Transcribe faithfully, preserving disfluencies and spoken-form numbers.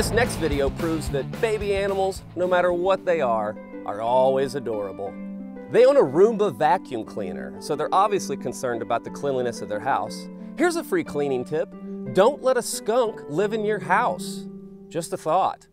This next video proves that baby animals, no matter what they are, are always adorable. They own a Roomba vacuum cleaner, so they're obviously concerned about the cleanliness of their house. Here's a free cleaning tip. Don't let a skunk live in your house. Just a thought.